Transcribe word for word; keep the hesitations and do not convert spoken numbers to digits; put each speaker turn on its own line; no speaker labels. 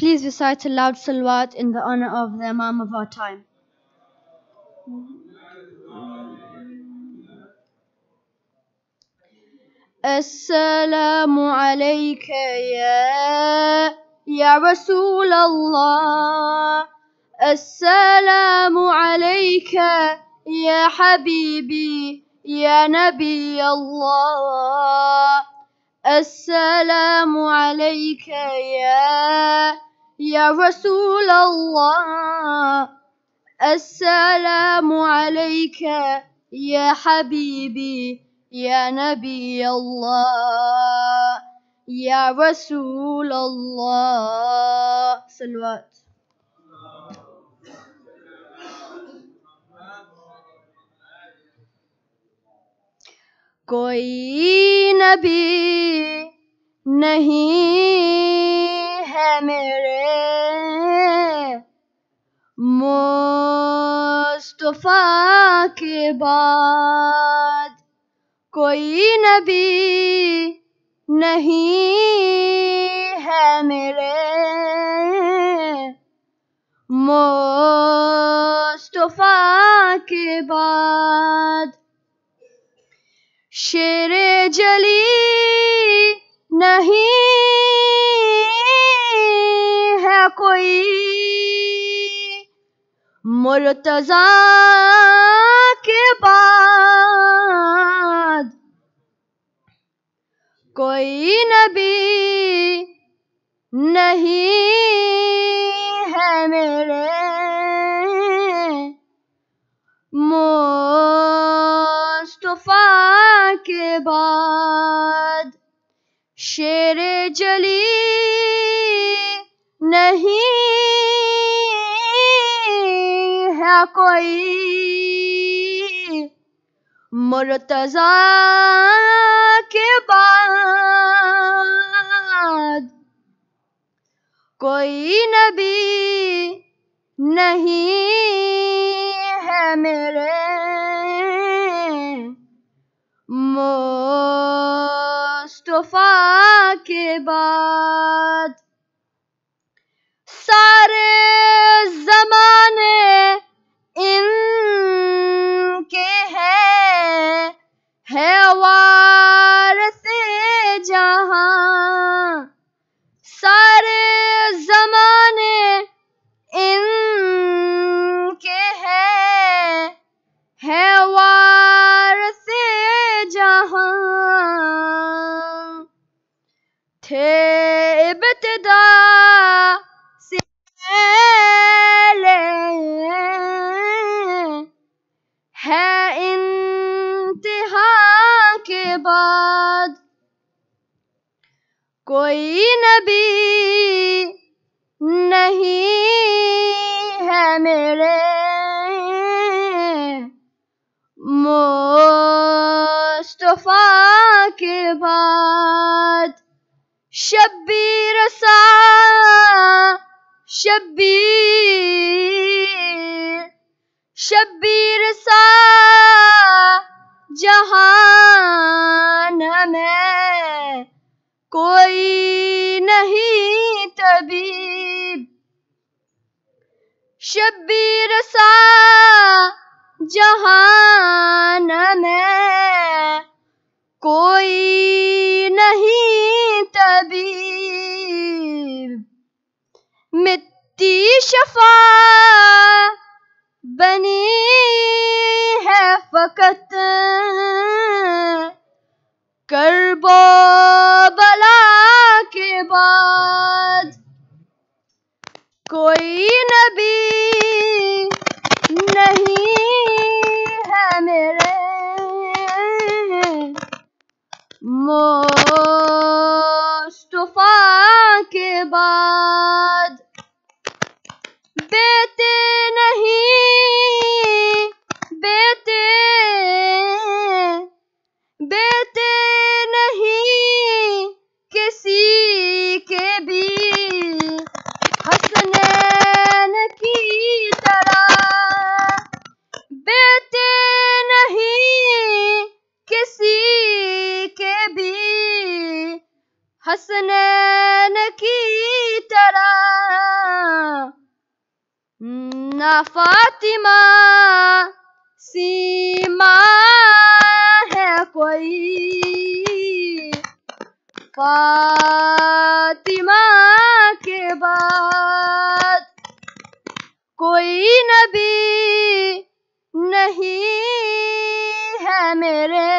please recite a loud salawat in the honor of the Imam of our time. Assalamu alayka ya ya Rasul Allah. Assalamu alayka ya Habibi ya Nabi Allah. Assalamu alayka ya ya Rasul Allah. Assalamu alayka ya Habibi ya Nabi Allah. Ya Rasul Allah. Salawat. کوئی نبی نہیں ہے میرے مصطفیٰ کے بعد، کوئی نبی نہیں ہے میرے مصطفیٰ کے بعد، شیر جلی نہیں ہے کوئی مرتضیٰ کے بعد، کوئی نبی نہیں ہے میرے مصطفیٰ کے بعد، شیر جلی نہیں ہے کوئی مرتضیٰ کے بعد، کوئی نبی نہیں ہے میرے مصطفیٰ کے بعد، سارے زمانے ان کے ہیں ہے وارث جہاں، سارے زمانے ان کے ہیں ہے وارث جہاں، تھے ابتدا سے پہلے ہے انتہا کے بعد، کوئی نبی نہیں ہے میرے مصطفیٰ کے بعد، شبیر سا شبیر شبیر سا جہان میں کوئی نہیں طبیب، شبیر سا جہان میں کوئی نہیں طبیب، مٹی شفا بنی ہے فقط کرب و بلا کے بعد، کوئی نبی نہیں ہے میرے مصطفیٰ کے بعد، بیٹے نہیں بیٹے بیٹے نہیں کسی کے بھی حسنین کی طرح، بیٹے نہیں کسی کے بھی حسن حسنین کی طرح نہ فاطمہ سیما ہے کوئی، فاطمہ کے بعد کوئی نبی نہیں ہے میرے